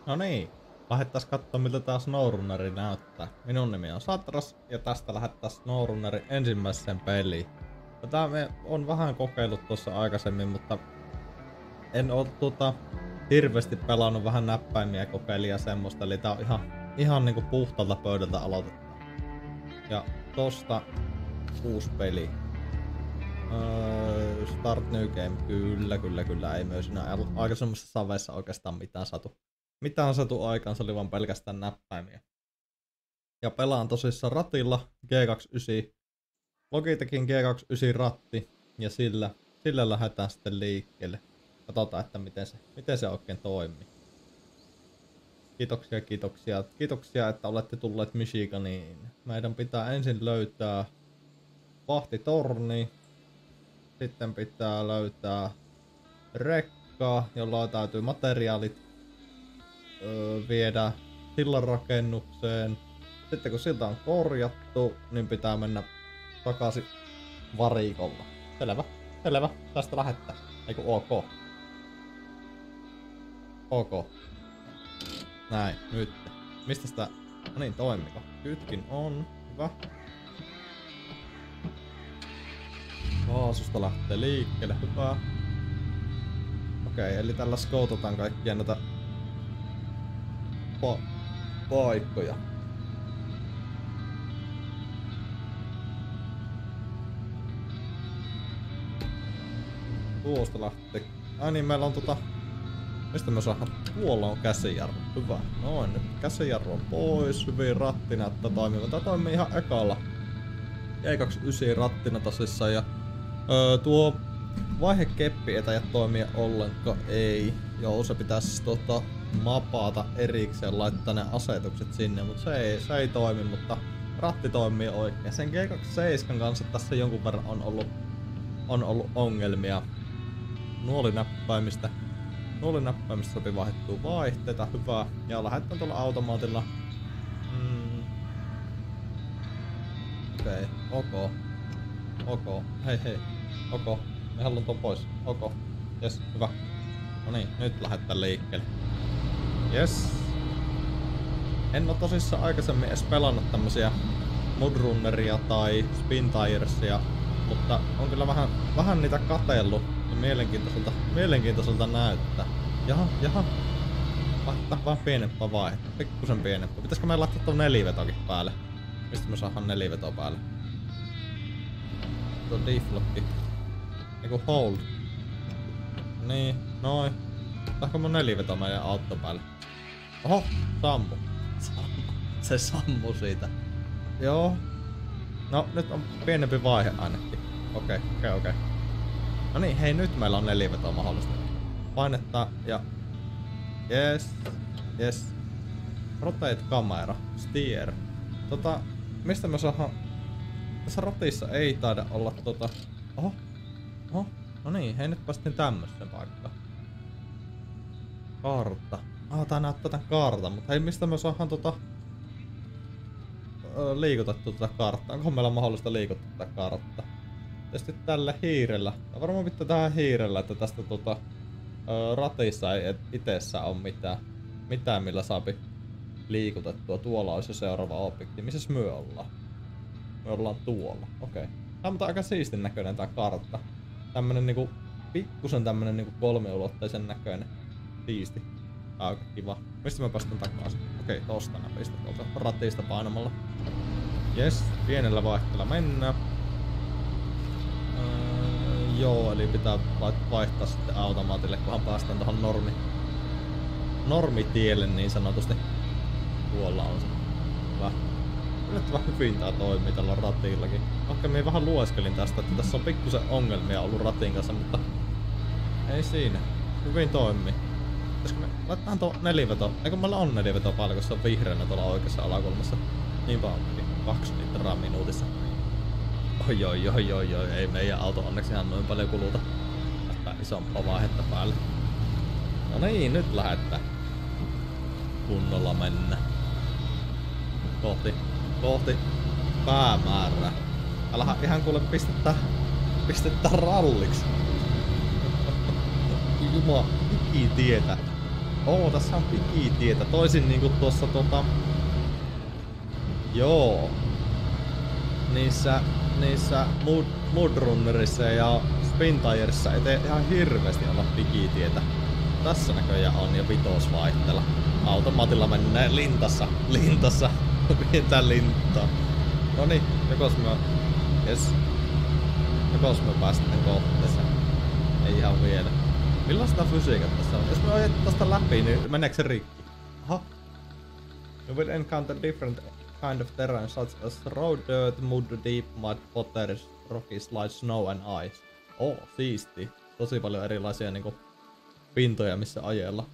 No niin, lähdettäis kattoo miltä tää SnowRunneri näyttää. Minun nimi on Satras ja tästä lähettäis SnowRunnerin ensimmäiseen peliin. Tätä me on vähän kokeillut tuossa aikaisemmin, mutta en oo hirveesti pelannut, vähän näppäimiä kokeilin ja semmoista, eli tää on ihan niinku puhtaalta pöydältä aloitetaan. Ja tosta uusi peli. Start new game, kyllä, ei myös siinä aikaisemmassa saveissa oikeastaan mitään satu aikaan, se oli vaan pelkästään näppäimiä. Ja pelaan tosissaan ratilla G29, Logitechin G29 ratti, ja sillä lähdetään sitten liikkeelle. Katsotaan, että miten se oikein toimii. Kiitoksia, että olette tulleet Michiganiin. Meidän pitää ensin löytää vahtitorni. Sitten pitää löytää rekkaa, jolla täytyy materiaalit viedä sillan rakennukseen. Sitten kun silta on korjattu, niin pitää mennä takaisin varikolla. Selvä. Tästä lähettää. Eiku ok. Ok. Näin, nyt. Mistä sitä... No niin, toimiko? Kytkin on. Hyvä. Kaasusta lähtee liikkeelle, hyvä. Okei, eli tällä skoutataan kaikkia näitä paikkoja. Tuosta lähtee. Ai niin, meillä on mistä me saadaan? Tuolla on käsijarru. Hyvä. Noin, nyt käsijarru on pois. Hyvin ratti näyttää toimiva. Tää toimii ihan ekalla. G29 rattina tosissaan ja tuo vaihekeppi ei toimia ollenkaan, ei. Joo, se pitäisi mapata erikseen, laittaa ne asetukset sinne, mutta se ei toimi, mutta ratti toimii oikein. Sen G27 kanssa tässä jonkun verran on ollut ongelmia. Nuolinäppäimistä sopi vaihdettua vaihteita, hyvä. Ja lähdetään tuolla automaatilla. Okei, ok. Hei. Ok. Me haluan ton pois. Ok. Jes, hyvä. No niin, nyt lähdetään liikkeelle. Jes. En oo tosissaan aikaisemmin edes pelannut tämmösiä Mudrunneria tai Spintiresia, mutta on kyllä vähän niitä katsellut ja mielenkiintoiselta näyttää. Jaha. Laittaa vaan pienempää vaihetta. Pikkusen pienempää. Pitäisikö meidän laittaa tuon nelivetokin päälle? Mistä me saadaan nelivetoa päälle? Tuo deflocki. Eiku hold. Niin, noin. Tahko mun neliveto meidän auto päälle? Oho, sammu. Se sammu siitä. Joo. No, nyt on pienempi vaihe ainakin. Okei. No niin, hei, nyt meillä on nelivetoa mahdollista. Painetta ja... Yes. Rotate camera. Steer. Mistä me saadaan... Tässä ratissa ei taida olla Oho. No niin, hei, nyt päästiin tämmöiseen paikkaan. Kartta. Tää näyttää tän kartan, mutta hei, mistä me saadaan liikutettu tätä karttaa? Onko meillä mahdollista liikuttaa tätä karttaa? Tietysti tällä hiirellä. Tai varmaan pitää tähän hiirellä, että tästä ratissa ei itessä ole mitään millä saapi liikutettua. Tuolla olisi se seuraava objekti. Missäs me ollaan? Me ollaan tuolla. Okei. Tää on aika siistin näköinen tää kartta. Tämmönen niinku pikkusen tämmönen niinku kolmiulotteisen näköinen. Siisti. Aika kiva. Mistä mä päästän takaisin? Okei, tosta näpistä tuolta ratista painamalla. Jes, pienellä vaihteella mennään. Joo, eli pitää vaihtaa sitten automaatille, kunhan päästään tohon normitielle niin sanotusti. Tuolla on se. Hyvä. Yllättävän hyvin tää toimii tällä ratillakin. Vaikka minä vähän lueskelin tästä, että tässä on pikkusen ongelmia ollut ratin kanssa, mutta ei siinä. Hyvin toimii. Pitäisikö me laitetaan tuo neliveto? Eikö meillä on neliveto päällä, kun se on vihreänä tuolla oikeassa alakulmassa? Niinpä onkin. 2 litraa minuutissa. Oi, ei meidän auto onneksi ihan noin paljon kuluta. Lähtää isompaa vaihetta päälle. No niin, nyt lähdetään. Kunnolla mennä. Kohti päämäärää. Älä ihan kuule pistettä ralliksi. Jumala, ikitietä. Tässä on pikitietä. Toisin niinku tuossa Joo. Niissä Mudrunnerissa ja Spintireissa ei tee ihan hirveesti olla pikitietä. Tässä näköjään on jo vitosvaihtella. Automaatilla mennään lintassa. Pientä lintaa. Noniin, jokos me päästään kohteeseen. Ei ihan vielä. Millaista fysiikat tässä on? Jos me ajetaan tästä läpi, niin meneekö se rikki? Aha. You will encounter different kind of terrain such as raw dirt, mud, deep mud, potteries, rocky slide, snow and ice. Siisti. Tosi paljon erilaisia niinku pintoja missä ajella.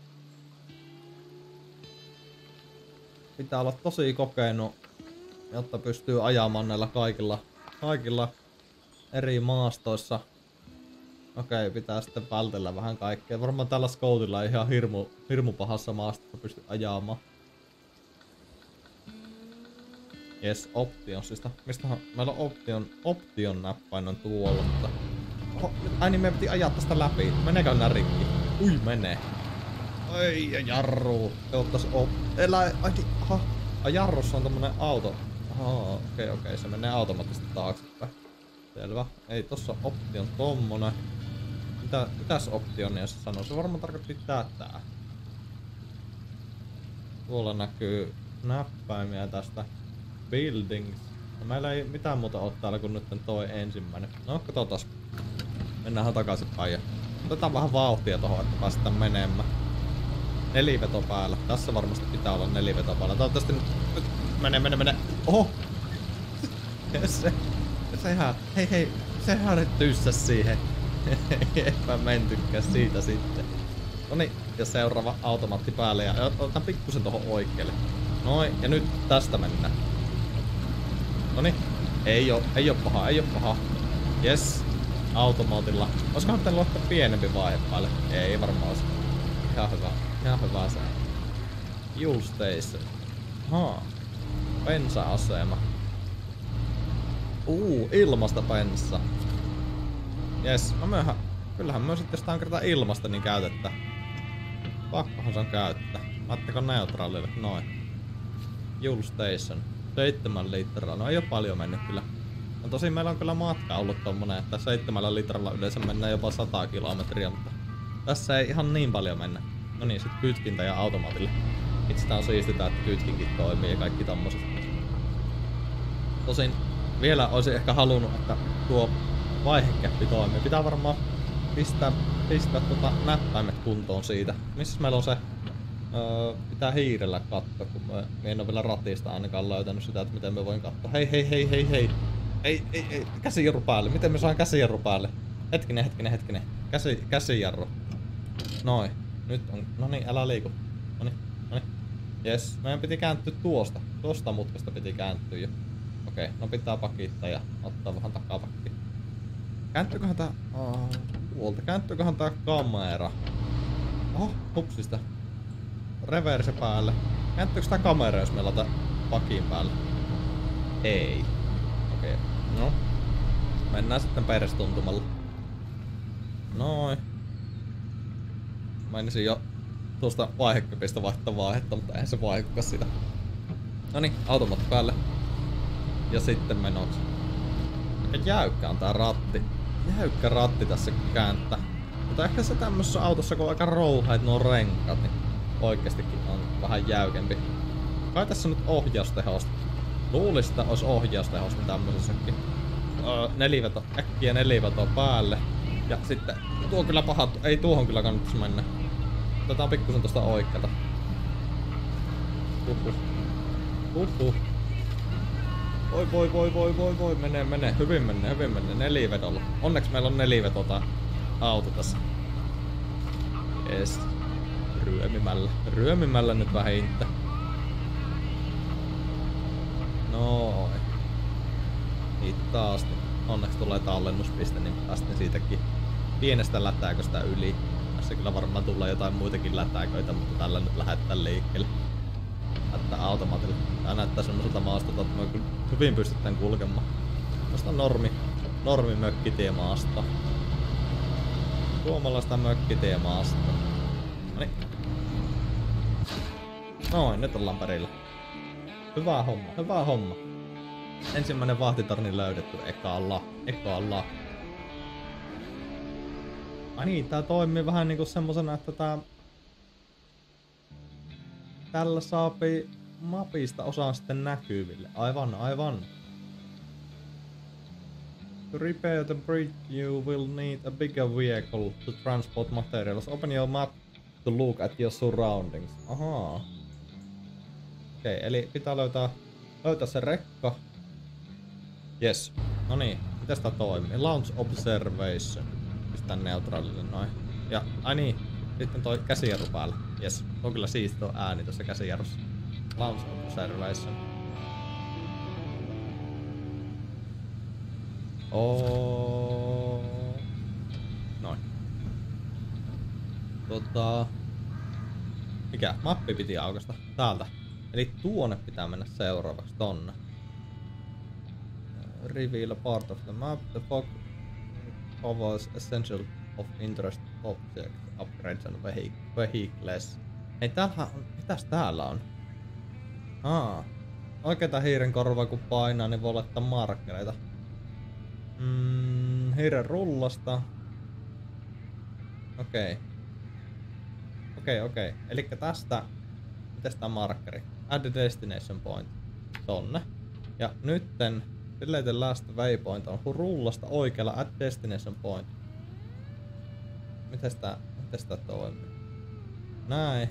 Pitää olla tosi kokenut, jotta pystyy ajamaan näillä kaikilla eri maastoissa. Okei, pitää sitten vältellä vähän kaikkea. Varmaan tällä Scoutilla ei ihan hirmu pahassa maastossa pysty ajamaan. Jes, optionsista. Mistähän meillä on option näppäin on tuolla, mutta... Ai niin, me piti ajaa tästä läpi. Meneekö nää rikki? Ui, menee. Ai, jarru. Toivottavasti jarrussa on tommonen auto. Okei, se menee automaattisesti taaksepäin. Selvä. Ei tossa option tommonen. Mitäs optionia se sanoo? Se varmaan tarkoitti tätä. Tuolla näkyy näppäimiä tästä buildings. No, meillä ei mitään muuta oo täällä kuin nyt toi ensimmäinen. No katsotaan. Mennään takaisinpäin ja otetaan vähän vauhtia tohon, että päästään menemään. Neliveto päällä. Tässä varmasti pitää olla neliveto päällä. Toivottavasti nyt mene. Oho! Sehän, hei, sehän nyt tyssäs siihen. Eipä mentykään siitä sitten. Noniin, ja seuraava automaatti päälle ja otetaan pikkusen tohon oikealle. Noin, ja nyt tästä mennään. Noniin, ei oo paha. Jes, automaatilla. Olisikohan teillä ottaa pienempi vaihe päälle? Ei varmaan ois. Ihan hyvä se. Fuel station. Bensa-asema. Ilmasta bensa. Jes, no kyllähän myös sitten jos tää on kertaa ilmasta niin käytettä. Pakkohan se on käyttää. Laittako neutraalille? Noin. Fuel station. 7 litraa. No ei oo paljon mennyt kyllä. No tosin meillä on kyllä matka ollut tommonen, että 7 litralla yleensä mennään jopa 100 kilometriä, mutta tässä ei ihan niin paljon mennä. No niin, sit kytkintä ja automaatille. Itse on siistitä, että kytkinkin toimii ja kaikki tommoset. Tosin vielä olisin ehkä halunnut, että tuo vaihekäppi toimii. Pitää varmaan pistää näppäimet kuntoon siitä. Missä meillä on se? Pitää hiirellä katsoa, kun me en oo vielä ratista ainakaan löytänyt sitä, että miten me voin katsoa. Hei. Ei, käsijarru päälle. Miten me saan käsijarru päälle? Hetkinen. Käsijarru. Noin. Nyt on. Noniin, älä liiku. Noniin. Jes, meidän piti kääntyä tuosta. Tuosta mutkasta piti kääntyä jo. Okei, no pitää pakittaa ja ottaa vähän takapakki. Kääntyyköhän tää... tuolta. Kääntyyköhän tää kamera? Hupsista. Reverse päälle. Kääntyykö tää kamera, jos me laitetaan pakin päälle? Ei. Okei. No. Mennään sitten perestuntumalla. Noin. Meinasin jo tuosta vaiheköpistä vaihtaa vaihetta, mutta eihän se vaihdukaan sitä. Noniin, automaatti päälle. Ja sitten menoksi. Aika jäykkä on tää ratti. Jäykkä ratti tässä kääntää. Mutta ehkä se tämmössä autossa, kun on aika rouhait nuo renkaat, niin oikeestikin on vähän jäykempi. Kai tässä nyt ohjaustehosta. Luulis, että ois ohjaustehosta tämmösessäkin. Neliveto, äkkiä neliveto päälle. Ja sitten tuo kyllä paha, ei tuohon kyllä kannattais mennä. Otetaan pikkusen tosta oikealta. Huhhuh. Voi, menee. Hyvin menee. Nelivedolla. Onneksi meillä on neliveto auto tässä. Ees. Ryömimällä nyt vähintään. Noin. Hitaasti. Onneksi tulee tallennuspiste, niin päästin siitäkin pienestä lätääköstä yli. Tässä kyllä varmaan tulee jotain muitakin lätääköitä, mutta tällä nyt lähdetään liikkeelle. Lähtää automaatille. Tää näyttää semmoiselta maastolta, että me hyvin pystytään kulkemaan. Tästä normi mökkitiemaasta. Suomalaista mökkitiemaasta. Noniin. Noin, nyt ollaan perillä. Hyvä homma, hyvä homma. Ensimmäinen vahtitorni löydetty ekalla. Ai niin, tää toimii vähän niinku semmosena, että tällä saapi mapista osaa sitten näkyville. Aivan. To repair the bridge you will need a bigger vehicle to transport materials. Open your map to look at your surroundings. Ahaa. Okei, eli pitää löytää se rekka. Yes. No niin, mitäs tää toimii? Launch observation. Pistää neutraalille noin. Ja, ai niin, sitten toi käsijarru päällä. Yes, on kyllä siisti tuo ääni tuossa käsijarrussa. Launch observation. Noin. Mikä? Mappi piti aukasta täältä. Eli tuonne pitää mennä seuraavaksi tonne. Reveal a part of the map. The fog covers essential of interest objects, upgrades and vehicles. Hei, täällähän on... Mitäs täällä on? Oikeeta hiiren korvaa kun painaa, niin voi laittaa markkereita. Hiiren rullasta. Okei. Elikkä tästä... Mites tää markkeri? Add a destination point. Tonne. Ja nytten... Delay the last waypoint on rullasta oikealla at destination point. Mites tää toimii? Näin.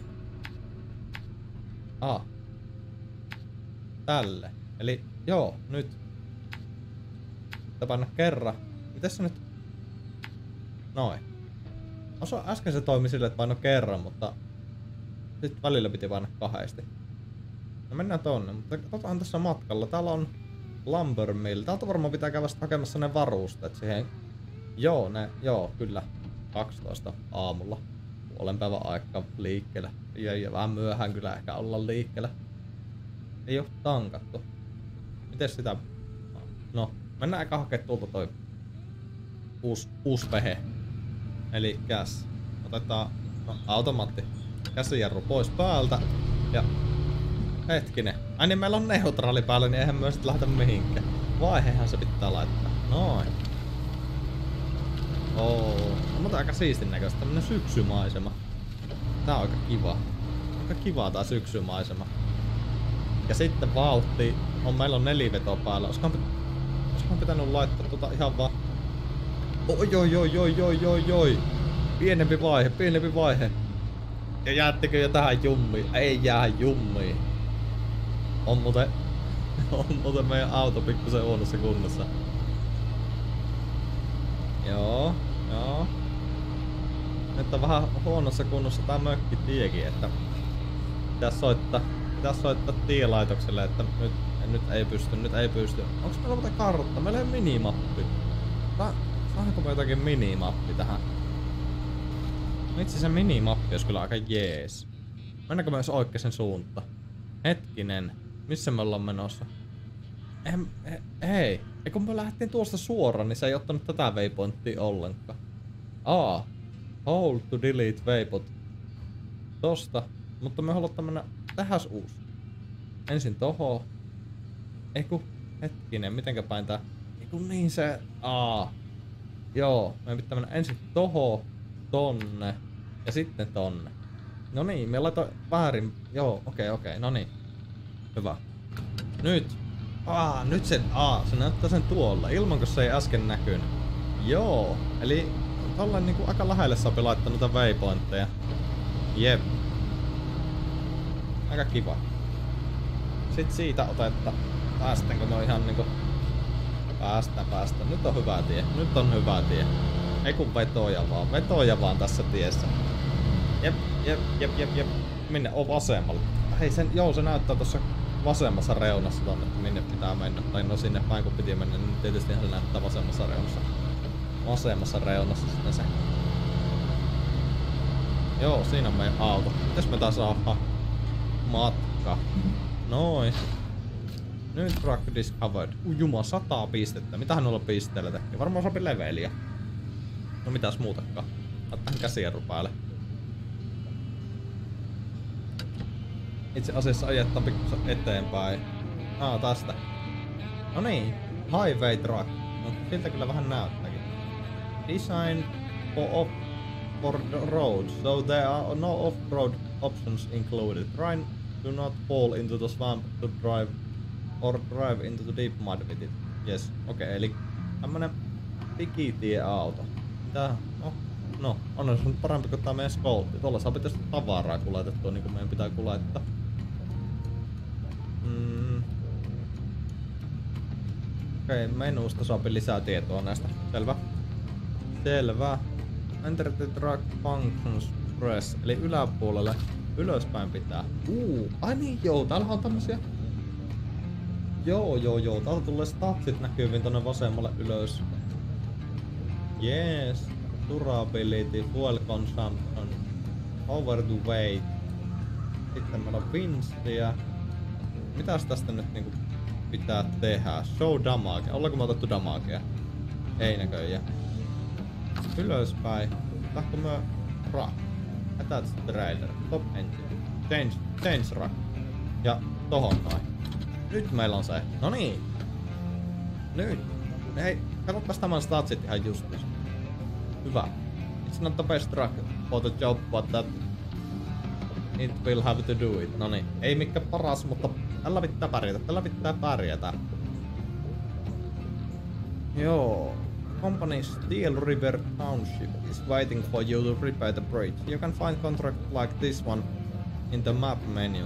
Tälle. Eli joo, nyt. Pitää painaa kerran. Mites se nyt? Noin. Äsken se toimi silleen, että paino kerran, mutta sitten välillä piti painaa kahdesti. No mennään tonne, mutta katsotaan tässä matkalla. Täällä on Lumber Mill. Täältä varmaan pitää käydä hakemassa ne varusteet siihen. Joo, kyllä. 12 aamulla. Puolen päivän aikaa liikkeellä. Ja vähän myöhään kyllä ehkä olla liikkeellä. Ei oo tankattu. Mites sitä... No, mennään eka hakee tuolta toi uusi vehe. Eli käs. Otetaan automaatti. Käsijarru pois päältä. Ja... Hetkinen. Ai niin meillä on neutraali päällä, niin eihän myös lähdetä mihinkään. Vaihehan se pitää laittaa. Noin. On aika siistin näköistä. Tämmönen syksymaisema. Tää on aika kiva. Aika kiva tää syksymaisema. Ja sitten vauhti. Meillä on 4 vetoa päällä. Olisikohan pitänyt laittaa ihan vaan... Oi. Pienempi vaihe. Ja jäättekö jo tähän jummiin? Ei jää jummiin. On muuten meidän auto pikkusen huonossa kunnossa. Joo. Nyt on vähän huonossa kunnossa tää mökkitiekin, että pitäis soittaa tielaitokselle, että nyt ei pysty. Onks meillä muuten kartta? Meillä ei minimappi. Saanko me jotakin minimappi tähän? Itse se minimappi olisi kyllä aika jees. Mennäänkö myös oikeaan suuntaan? Hetkinen. Missä me ollaan menossa? Hei. Kun me lähdettiin tuosta suoraan, niin se ei ottanut tätä waypointtia ollenkaan. Hold to delete waypoint. Tosta. Mutta me halutaan mennä tähän uusi. Ensin toho. Hetkinen. Mitenkä päin tää? Niin se... Joo. Meidän pitää mennä ensin toho. Tonne. Ja sitten tonne. No niin, me laitoin väärin. Joo, okei, no niin. Hyvä. Nyt. Nyt se näyttää sen tuolla. Ilman, kun se ei äsken näkynyt. Joo. Eli tolleen niinku aika lähelle saapi laittaa noita waypointteja. Jep. Aika kiva. Sitten siitä otetta. Päästäänkö me ihan niinku... Päästä. Nyt on hyvä tie. Ei kun vetoja vaan tässä tiessä. Jep. Minne on vasemmalle? Hei se näyttää tuossa vasemmassa reunassa tonne, että minne pitää mennä. Tai no sinne päin kun piti mennä, niin tietysti se näyttää vasemmassa reunassa. Vasemmassa reunassa sitten se. Joo, siinä on meidän auto. Mitäs me taas saadaan? Matka. Noin. Nyt track discovered. Juma, 100 pistettä. Mitähän noilla pisteillä tekee? Varmaan sopii leveliä. No mitäs muutakaan. Laitetaan käsijarru päälle. itse asiassa ajettaa pikkusen eteenpäin. Tästä. No niin, highway truck. No, siltä kyllä vähän näyttääkin. Design for the road, so there are no off-road options included. Try do not fall into the swamp to drive into the deep mud with it. Yes, okei, eli tämmönen digitieauto. Mitä? No, on se nyt parempi kuin tää meidän Skoltti. Tuolla saa tietysti tavaraa kuljetettua niin kuin meidän pitää kuljettaa. Okei, menusta saapi lisää tietoa näistä. Selvä. Enter the truck functions press. Eli yläpuolelle ylöspäin pitää. Ai niin joo, täällä on tämmösiä. Joo. Täällä tulee statsit näkyviin tonne vasemmalle ylös. Yes. Durability, fuel consumption, over the weight. Sitten meillä on winstiä. Mitäs tästä nyt niinku pitää tehdä? Show damage. Ollaanko me otettu damagea? Ei näköjään. Ylöspäin. Tahko me rack. Attach trailer. Top engine. Change rack. Ja tohon noin. Nyt meillä on se. No niin. Nyt. Hei, katsotaan tämän statsit ihan justiis. Hyvä. It's not the best truck for the job, but that it will have to do it. Noniin. Ei mikään paras, mutta tällä pitää pärjätä. Joo. Company Steel River Township is waiting for you to repair the bridge. You can find contract like this one in the map menu.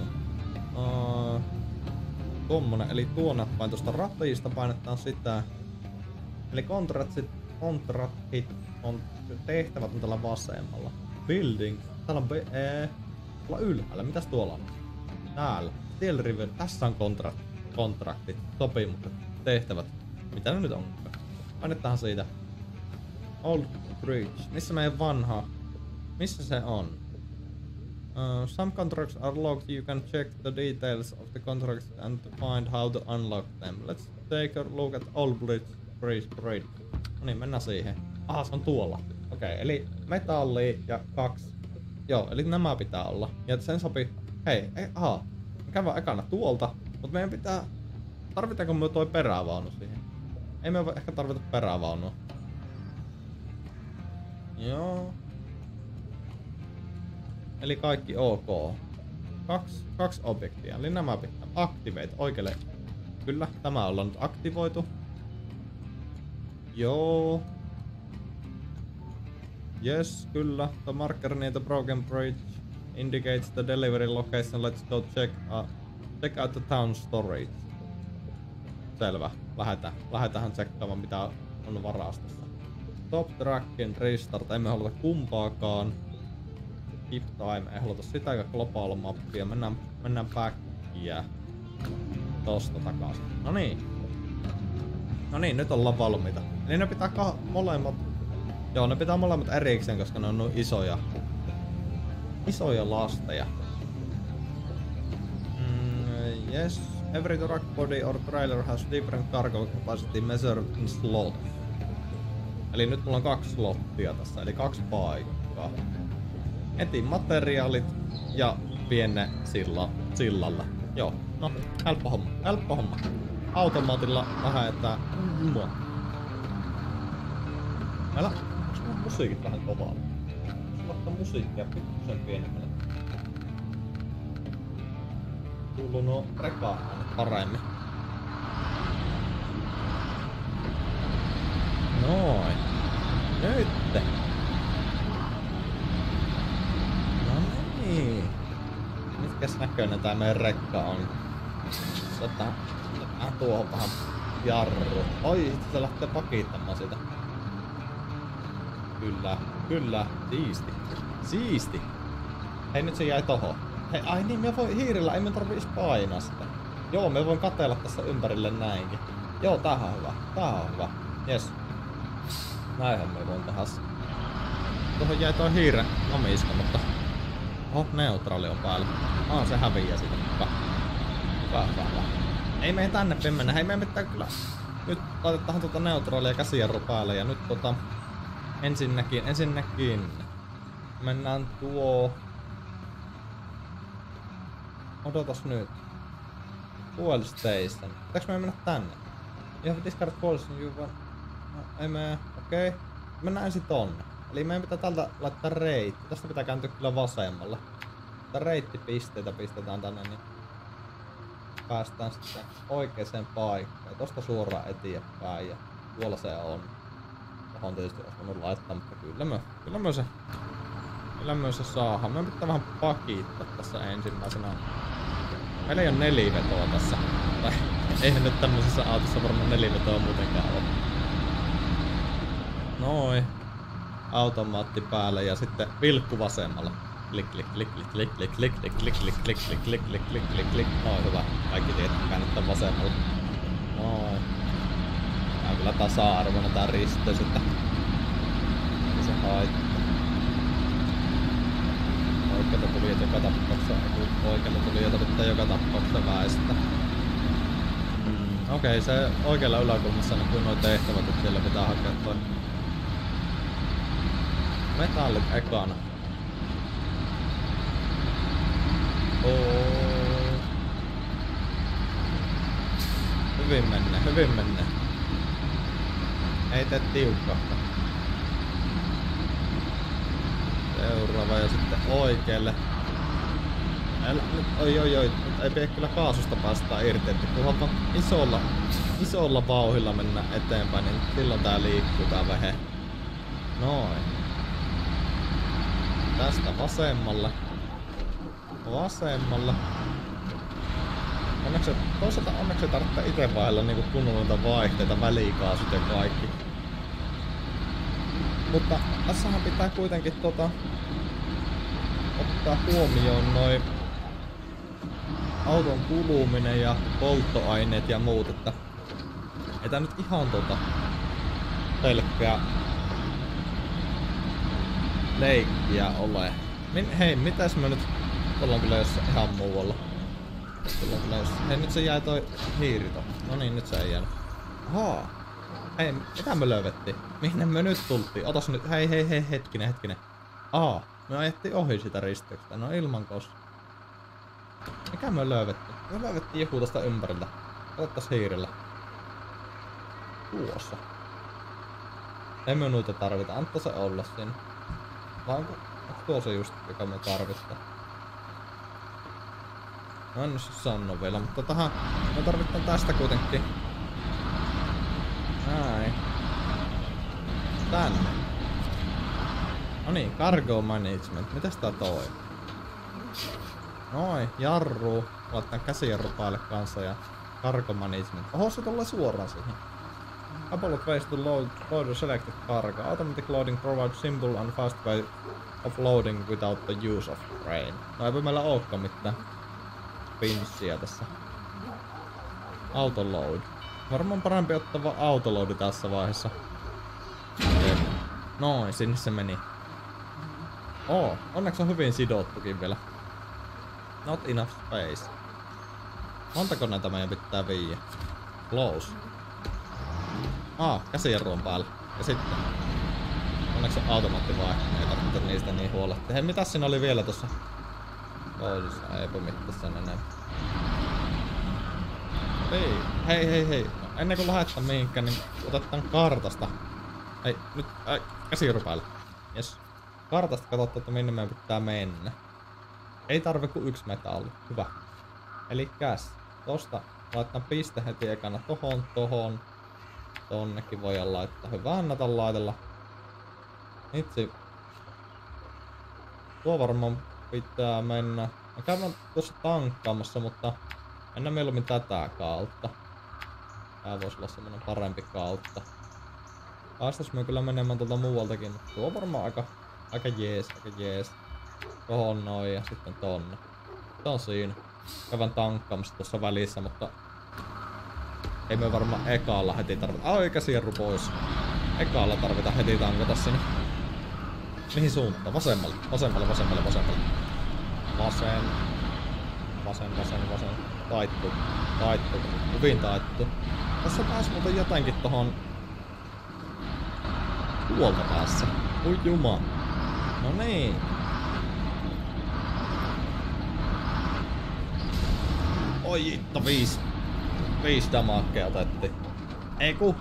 Tommonen, eli tuon nappain tuosta ratista painetaan sitä. Eli kontraktit on tehtävät on tällä vasemmalla. Building. Täällä on tuolla ylhäällä. Mitäs tuolla on? Täällä. Steel River. Tässä on kontraktit, sopimukset, tehtävät. Mitä ne nyt on? Painetaan siitä. Old Bridge. Missä meidän vanha? Missä se on? Some contracts are locked. You can check the details of the contracts and find how to unlock them. Let's take a look at Old Bridge. No niin, mennään siihen. Se on tuolla. Okei, eli metalli ja 2. Joo, eli nämä pitää olla. Ja sen sopii. Hei, me käydään ekana tuolta, mutta meidän pitää. Tarvitaanko me toi perävaunu siihen? Ei me ehkä tarvita perävaunua. Joo. Eli kaikki ok. Kaksi objektia, eli nämä pitää activate oikealle. Kyllä, tämä ollaan nyt aktivoitu. Joo. Yes, kyllä. The marker near the broken bridge indicates the delivery location. Let's go check out the town storage. Selvä. Lähdetään tsekkaamaan mitä on varastossa. Stop tracking, restart. Emme haluta kumpaakaan. Keep time. Ei haluta sitä eikä global mappia. Mennään backia. Tosta takaisin. No niin, nyt ollaan valmiita. Eli ne pitää molemmat. Joo, ne pitää molemmat erikseen, koska ne on noin isoja lasteja. Yes, every truck body or trailer has different cargo capacity measured in slots. Eli nyt mulla on 2 slottia tässä, eli 2 paikkaa. Etin materiaalit ja vien ne sillalla. Joo, no, helppo homma. Automaatilla lähdetään. Meillä on musiikit vähän kovaa. Laittaa musiikkia pikkusen pienemmälle. Kuuluu nuo reka-äänet paremmin. Noin. Nyt. No niin. Mitkäs näköinen tää meidän rekka on? Otetaan tuohon vähän jarru. Oi, se lähtee pakittamaan sitä. Kyllä. Siisti. Hei, nyt se jäi tohon. Hei, ai niin, me voi hiirillä, ei me tarvii painaa sitä. Joo, me voin katsella tässä ympärille näinkin. Joo, tää on hyvä. Jes. Näinhän me voin tehdä. Tuohon jäi toi hiiren omiska, mutta. Neutraali on päällä. Se häviää siitä. Hyvä. Ei meidän tänne mennä. Hei, meidän pitää kyllä. Nyt laitetaan neutraalia käsijarru päälle ja nyt ensinnäkin mennään tuo. Odotas nyt. Fuel station. Pitääks meidän mennä tänne? You have discard fuels and you want... No, ei mene. Okei. Okay. Mennään ensin tonne. Eli meidän pitää täältä laittaa reitti. Tästä pitää kääntyä kyllä vasemmalle. Tää reittipisteitä pistetään tänne, niin päästään sitten oikeeseen paikkaan. Tosta suoraan eteenpäin ja tuolla se on. Tohon tietysti olisi voinut laittaa, mutta kyllä me se saadaan. Meidän pitää vähän pakittaa tässä ensimmäisenä. Meillä ei oo nelivetoa tässä. Tai eihän nyt tämmöisessä autossa varmaan nelivetoa muutenkaan ole. Noin. Automaatti päälle ja sitten vilkku vasemmalla. Klik klik klik klik klik klik klik klik klik klik klik klik klik klik klik klik. Noin hyvä. Kaikki tietää käännettä vasemmalla. Noin. Tää on kyllä tasa-arvona tää risteys, että ei se haittaa. Oikealta tulijoita joka tapauksessa, oikealta tulijoita pitää joka tapauksessa väistää. Okei, se oikealla yläkulmassa näkyy nuo tehtävät, että siellä pitää hakea toi metallit ekana. Hyvin menne, hyvin menne. Ei tee tiukkahta. Seuraava ja sitten oikealle. Oi. Nyt ei pidä kyllä kaasusta päästää irti, että kunhan isolla vauhilla mennä eteenpäin, niin silloin tää liikkuu tää vehe. Noin. Tästä vasemmalle. Toisaalta onneksi tarvitsee ite vaihella niinku kunnolla vaihteita, välikaasut ja kaikki. Mutta tässähän pitää kuitenkin ottaa huomioon noin auton kuluminen ja polttoaineet ja muut, että ei tää nyt ihan pelkkää leikkiä ole. Hei, mitäs me nyt ollaan kyllä jossain ihan muualla. Hei, nyt se jäi toi hiirito. No niin, nyt se ei jäänyt. Ahaa. Hei, mitä me löydettiin? Mihin me nyt tultiin? Otas nyt, hei, hetkinen. Me ajettiin ohi sitä risteyksestä, no ilman kos. Mikä me löydettiin? Me löydettiin joku tästä ympäriltä. Katsotaan hiirillä. Tuossa. Ei me noita tarvita, antaa se olla siinä. Vai onko tuossa just, joka me tarvittaa? No en nyt sano vielä, mutta tähän me tarvitaan tästä kuitenkin. Näin. Tänne. No niin, cargo management. Mitäs tää toi? Noin, jarru. Laitetaan käsijarru päälle kanssa ja cargo management. Oho, se tulee suoraan siihen. Couple of ways to load or selected cargo. Automatic loading provides simple and fast way of loading without the use of crane. No eipä meillä ookaan mitään pinssiä tässä. Autoload. Varmaan parempi ottaa vaan autoloadi tässä vaiheessa. Noin, sinne se meni. Onneksi on hyvin sidottukin vielä. Not enough space. Montako näitä meidän pitää viiä? Close. Käsijarru on päällä. Ja sitten. Onneksi on automaattivaihto, ei tarvitse niistä niin huolehtia. Hei, mitäs siinä oli vielä tossa? Loadissa, eipä mitään sen enemmän. Hei. Ennen kuin lähdetään mihinkään, niin otetaan kartasta. Ei, nyt käsijarru päällä. Jes. Kartasta katsotaan, että minne meidän pitää mennä. Ei tarvi kuin yksi metalli. Hyvä. Elikkäs tosta laitetaan piste heti ekana tohon. Tonnekin voidaan laittaa. Hyvä, annata laitella. Itse. Tuo varmaan pitää mennä. Mä käyn tuossa tankkaamassa, mutta mennään mieluummin tätä kautta. Tää voisi olla semmonen parempi kautta. Päästäis me kyllä menemään tuolta muualtakin, mutta tuo on varmaan aika jees. Tohon noin ja sitten tonne. Se on siinä. Kävän tankkaamassa tuossa välissä, mutta ei me varmaan ekalla heti tarvita. Käsijarru pois. Ekalla tarvitaan heti tankata sinne. Mihin suuntaan? Vasemmalle. Vasen. Taittu. Hyvin taittu. Tässä pääs muuten jotenkin tohon tuolta päässä. Ui juma. No niin. Oi itto, 5 damakea otettiin. Ei ku.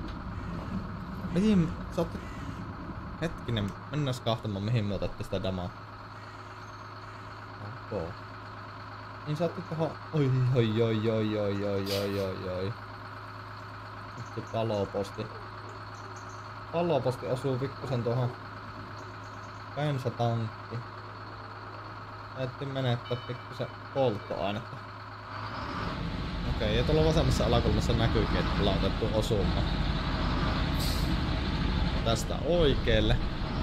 Mihin sä otti? Hetkinen, mennäs kahtamaan mihin me otettiin sitä damaa. Okay. Niin sä otti tohon. Oi. Sitten paloposti. Paloposti osuu pikkusen tuohon bensatankki. Ajattelin menettää pikkusen polttoainetta. Okei, ja tuolla vasemmassa alakulmassa näkyykin, että ollaan otettu osuma. Tästä oikealle.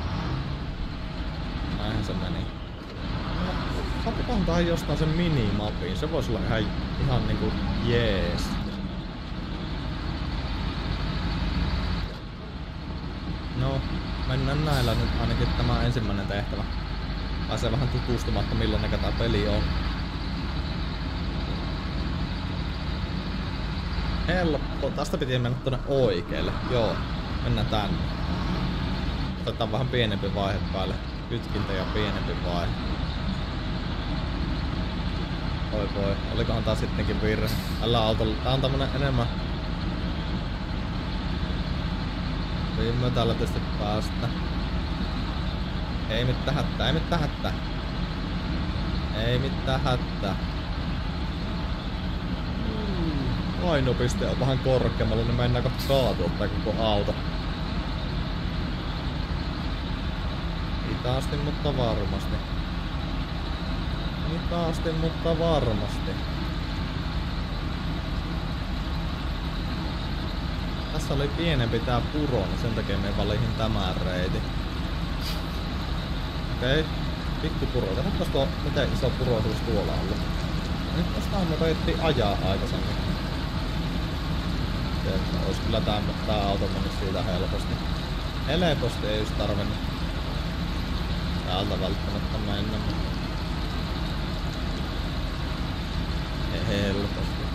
Näinhän se meni. Saatikohan tähän jostain sen minimapin, se voisi olla ihan niinku jees. No, mennään näillä nyt ainakin tämä ensimmäinen tehtävä. Pääsee vähän tutustumaan, että millainen tää peli on. Helppo. Tästä piti mennä tonne oikealle. Joo, mennään tänne. Otetaan vähän pienempi vaihe päälle. Kytkintä ja pienempi vaihe. Voi, olikohan tää sittenkin virhe? Tällä autolla. Tää on tämmönen enemmän. Viime täällä tietysti päästä. Ei mitään hätää. Painopiste on vähän korkeammalla, niin mennään kohta kaatua tää koko auto. Hitaasti, mutta varmasti. Tässä oli pienempi tää puro, niin sen takia me valitin tämän reitin. Okei. Pikku puro. Katsotaan tuo, miten iso puro tulisi tuolla ollut. Nyt tästähän me koettiin ajaa aikaisemmin. Ois kyllä tää auto mennyt siitä helposti. Helposti ei just tarvinnut täältä välttämättä mennä. Helposti.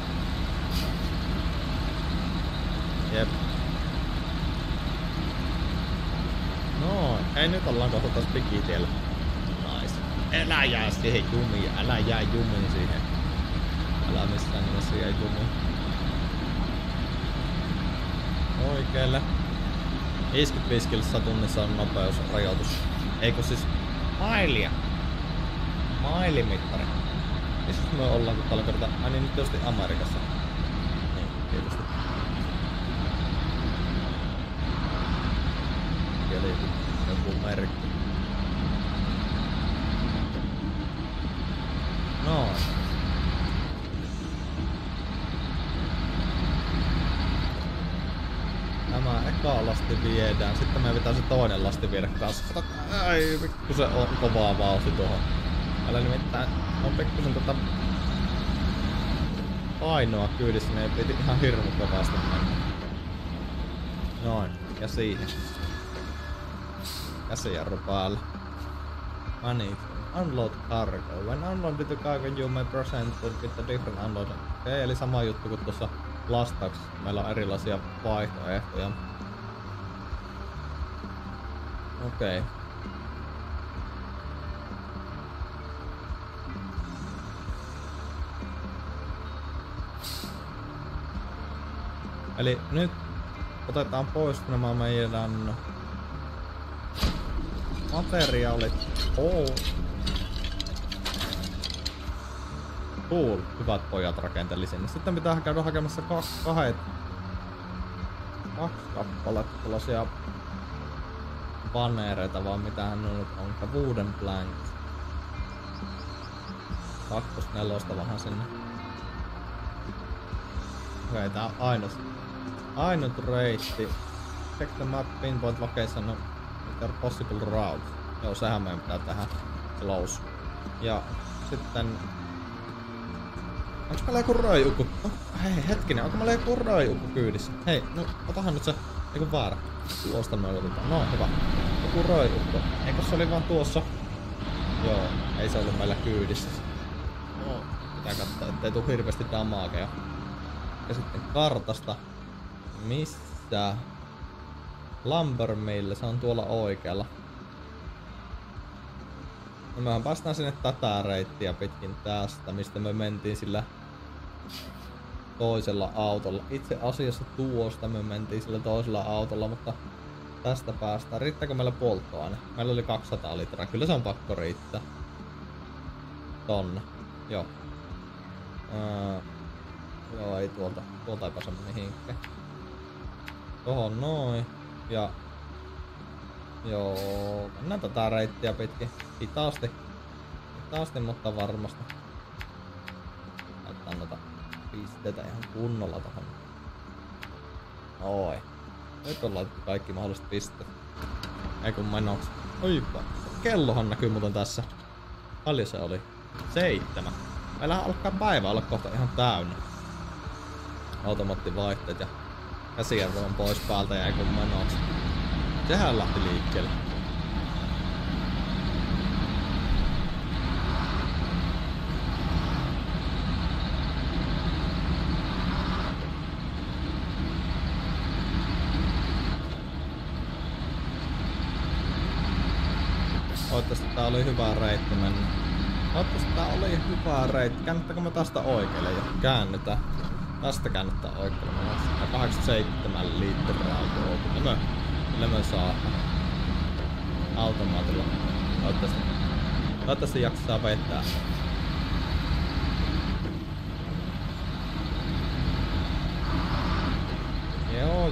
Jep. No, ei nyt ollaan kohta taas pikitiellä. Nice. Älä jää siihen jumiin, älä jää jumiin siihen. Älä missään nimessä jää jumiin. Oikeelle. 55 kilsaa tunnissa on nopeusrajoitus. Eikö siis mailia? Mailimittari. Missä me ollaan kun tällä kertaa? Ai niin nyt tietysti Amerikassa. Niin, tietysti. Eli joku merkki. Noin. Tämä eka lasti viedään, sitten me pitää se toinen lasti viedä kanssa. Ai vittu, se on kovaa vauhti tuohon. Älä nimittäin on pikkusen painoa kyydissä, niin piti ihan hirmu kovasti mennä. Noin, ja siihen. Käsijarru päällä. Money. Unload cargo. When unloaded the cargo you may present with a different unload. Okei, eli sama juttu kuin tuossa lastauksessa. Meillä on erilaisia vaihtoehtoja. Okei. Eli nyt otetaan pois nämä meidän materiaalit. Cool. Hyvät pojat rakenteellisen. Sitten pitää käydä hakemassa kaksi kappaletta tällaisia bannereita, vaan mitähän ne nyt onkaan. Wooden planks. 2-4 vähän sinne. Okei, tää on ainut reitti. Check the map, pinpoint location, there possible route. Joo, sehän meidän pitää tehdä. Close. Ja sitten... Onks meillä joku röijukku? Hei hetkinen, onko meillä joku röijukku kyydissä? Hei, no otahan nyt se joku väärä. Tuosta me otetaan. No hyvä. Joku röijukku. Eikö se oli vaan tuossa? Joo, ei se ollut meillä kyydissä. No, pitää katsoa, ettei tuu hirveesti damagea. Ja sitten kartasta. Missä? Lumber Mill, se on tuolla oikealla. No mehän päästään sinne tätä reittiä pitkin tästä, mistä me mentiin sillä toisella autolla. Itse asiassa tuosta me mentiin sillä toisella autolla, mutta tästä päästään. Riittääkö meillä polttoaine? Meillä oli 200 litraa. Kyllä se on pakko riittää. Tonne. Joo. Joo, ei tuolta ei pääse mihinkään. Tohon noin. Ja joo, mennään tätä reittiä pitkin. Hitaasti, mutta varmasti. Laittaa noita pisteitä ihan kunnolla tohon. Oi. Nyt on laitettu kaikki mahdolliset pisteet. Ei kun menoksi. Oipa. Kellohan näkyy muuten tässä. Paljon se oli? 7. Meillähän alkaa päivä olla kohta ihan täynnä. Automaattivaihteet ja käsijarru on pois päältä ja ei kun menoksi. Sehän lähti liikkeelle. Toivottavasti tää oli hyvä reitti mennä. Toivottavasti tää oli hyvä reitti. Käännyttääkö me tästä oikealle jo? Käännytään. Tästä käännyttää oikealle. Mä 87 litraa joo. Kyllä me saa automaatilla. Toivottavasti jaksaa vetää. Joo.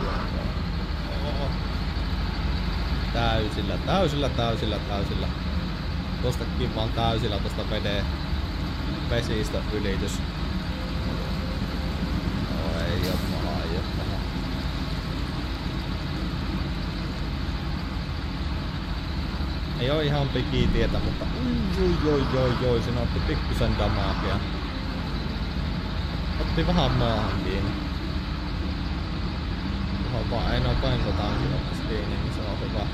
Täysillä. Tuostakin vaan täysillä tuosta vesistä ylitys. Ei oo paha. Ei oo ihan pikitietä, mutta oi, siinä otti pikkusen damagea. Otti vähän maahan kiinni. Tuohon vaan ei noin bensatankin ottais kiinni, niin se on hyvä.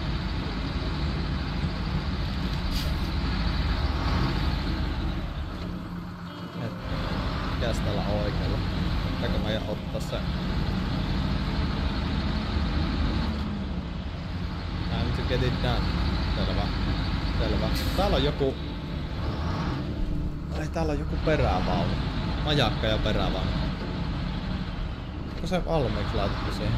Mikäs täällä oikealla? Pitääkö meidän ottaa se? Time to get it done. Selvä. Täällä on joku... Ei, täällä on joku perävaunu. Majakka ja perävaunu. Onko se valmiiksi laitettu siihen?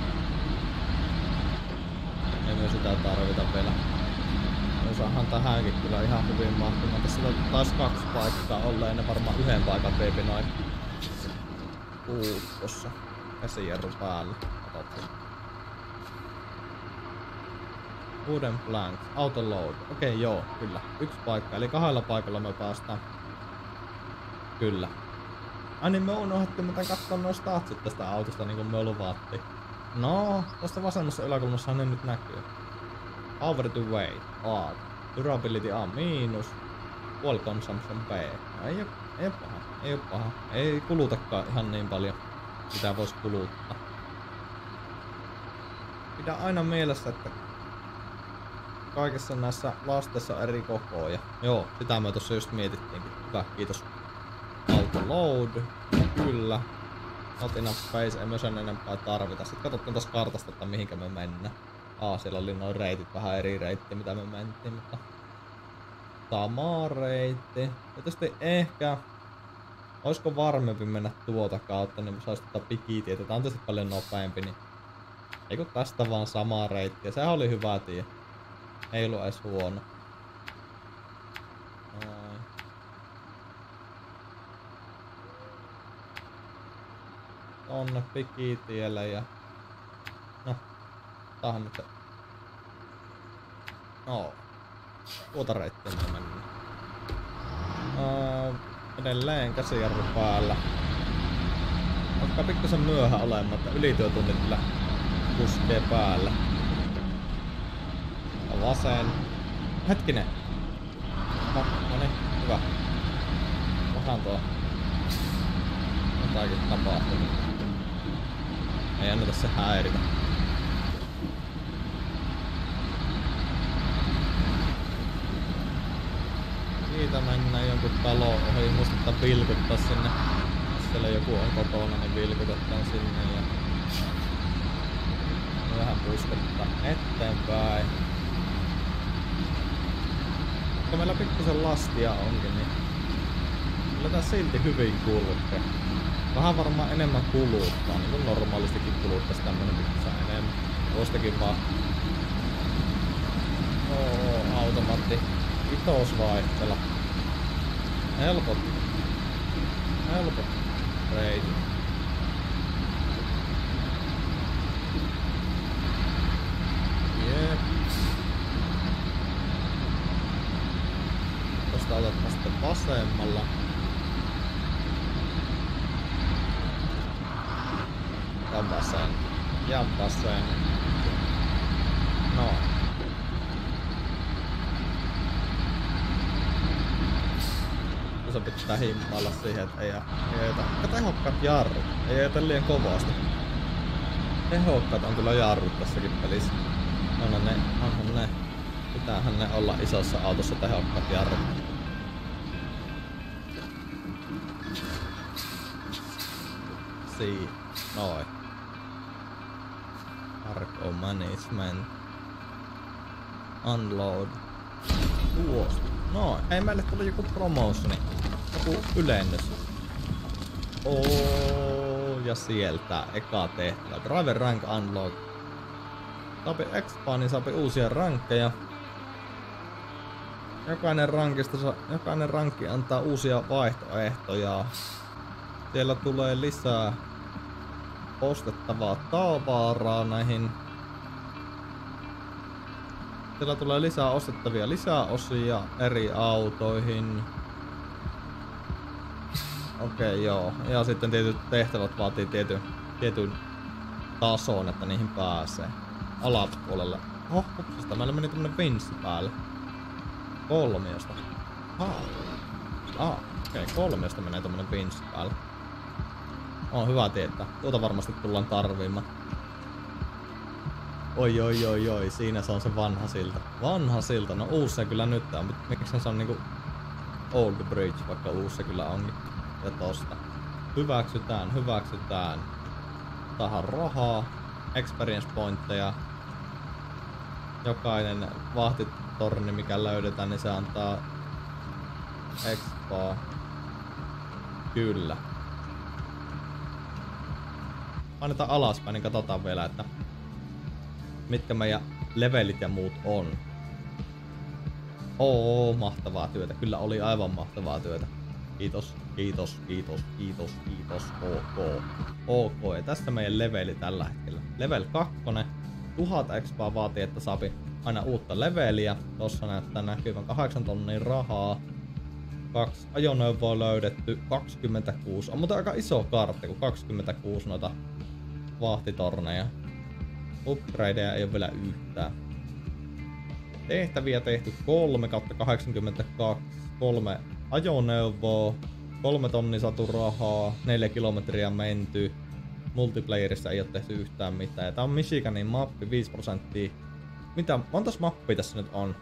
Ei me sitä tarvita vielä. Me saadaan tähänkin kyllä ihan hyvin mahtumaan. Tässä on taas 2 paikkaa olleen, ne varmaan 1 paikan veipi noin tossa käsijarru päälle. Katsotaan. Wooden plank, auto load. Okei, joo, kyllä. 1 paikka, eli 2 paikalla me päästään. Kyllä. Ai niin me unohdettiin muuten katsoa nuo statsit tästä autosta niin kuin me luvattiin. No, tästä vasemmassa yläkulmassa ne nyt näkyy. Power to weight, A. Durability A-. Fuel consumption B. No, ei oo paha. Ei kulutakaan ihan niin paljon, mitä vois kuluttaa. Pidä aina mielessä, että kaikessa näissä lasteissa on eri kokoja. Joo, sitä me tossa just mietittiinkin. Hyvä, kiitos. Auto load. No, kyllä. Not enough space, ei me sen enempää tarvita. Sitten katsottiin taas kartasta, että mihinkä me mennään. Siellä oli noin reitit, vähän eri reitti mitä me mentiin, mutta sama reitti. Ja tietysti ehkä olisiko varmempi mennä tuota kautta, niin sais tota pikitietä. Tää on tietysti paljon nopeampi, niin eikö tästä vaan sama reitti. Ja sehän oli hyvä tie. Ei ollut edes huono. Noin. Tonne pikitielle ja... No. Tähän nyt... No. Tuota reittiä me mennään. Edelleen käsijarru päällä. Vaikka pikkusen myöhä olemaan, että ylityötunnit kyllä puskee päällä. Ja vasen. Hetkinen. No niin, hyvä. Vähän tuo. Jotakin tapahtunut. Ei anneta se häiritä. Siitä mennään jonkun talo ohi, muistetaan vilkuttaa sinne. Jos siellä joku on kotona, niin vilkutetaan sinne ja vähän puskettaa eteenpäin. Kun meillä pikkusen lastia onkin, niin Kyllä tää silti hyvin kulkee. Vähän varmaan enemmän kuluttaa, niin kuin normaalistikin kuluttais tämmönen pikkusen enemmän. Voistakin vaan... automaatti. Vitosvaihtela. Helpot reitit. Jep. Tosta otetaan sitten vasemmalla. Ja vasen. No. Se pitää himmailla siihen, että ei ajeta. Aika tehokkaat jarrut. Ei ajeta liian kovasti. Tehokkaat on kyllä jarrut tässäkin pelissä. Onhan ne. Pitäähän ne olla isossa autossa tehokkaat jarrut. Noin. Cargo management. Unload. Tuosta. No, ei meille tuli joku promotioni. Joku ylennys. Ja sieltä eka tehtävä. Driver rank unlock. Saapi expaa, niin saapi uusia rankkeja. Jokainen rankki antaa uusia vaihtoehtoja. Siellä tulee lisää ostettavaa tavaraa näihin. Siellä tulee lisää ostettavia lisäosia eri autoihin. Okei, joo. Ja sitten tietyt tehtävät vaatii tietyn tason, että niihin pääsee. Alapuolelle. Hupsista, meillä meni tämmönen vinssi päälle. 3. Okei, 3 menee tämmönen vinssi päälle. On hyvä tietää. Tuota varmasti tullaan tarvimaan. Oi, siinä se on se vanha silta. Vanha silta, no uusi se kyllä nyt on, mutta miksi se on niinku Old Bridge, vaikka uusi se kyllä onkin. Ja tosta. Hyväksytään. Tähän rahaa, experience pointteja. Jokainen vahtitorni mikä löydetään, niin se antaa expaa. Kyllä. Painetaan alaspäin, niin katsotaan vielä, että mitkä meidän levelit ja muut on. Mahtavaa työtä. Kyllä oli aivan mahtavaa työtä. Kiitos. Ok. Ja tässä meidän leveli tällä hetkellä. Level 2. 1000 expaa vaatii, että saapi aina uutta leveliä. Tossa näyttää näkyvän 8 tonnia rahaa. 2 ajoneuvoa löydetty. 26. On mutta aika iso kartta, kun 26 noita vahtitorneja. Upgradeja ei ole vielä yhtään. Tehtäviä tehty 3/82. 3 ajoneuvoa. 3 tonnia saatu rahaa. 4 kilometriä menty. Multiplayerissa ei ole tehty yhtään mitään. Ja tää on Michiganin mappi 5%. Mitä montas mappia tässä nyt on?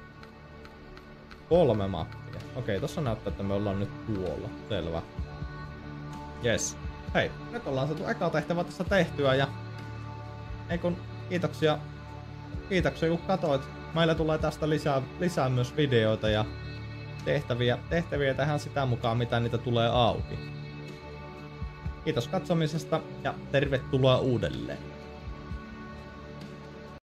3 mappia. Okei, tossa näyttää, että me ollaan nyt tuolla. Selvä. Yes. Hei, nyt ollaan saatu eka tehtävä tässä tehtyä ja... Ei kun, kiitoksia kun katsoit. Meillä tulee tästä lisää myös videoita ja tehtäviä tähän sitä mukaan, mitä niitä tulee auki. Kiitos katsomisesta ja tervetuloa uudelleen.